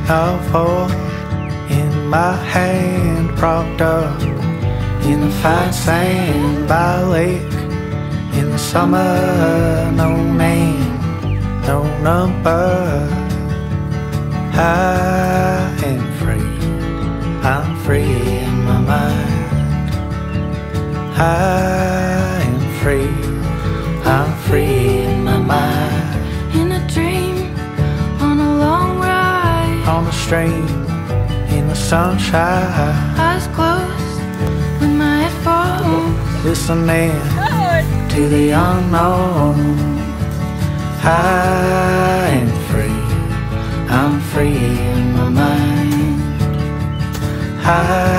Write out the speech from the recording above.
of hope in my hand, propped up in the fine sand by a lake. In the summer, no name, no number. I am free, I'm free in my mind. I am free, I'm free in my mind. In a dream, on a long ride, On the stream, in the sunshine, eyes closed, with my headphones, listening to the unknown. I am free, I'm free in my mind.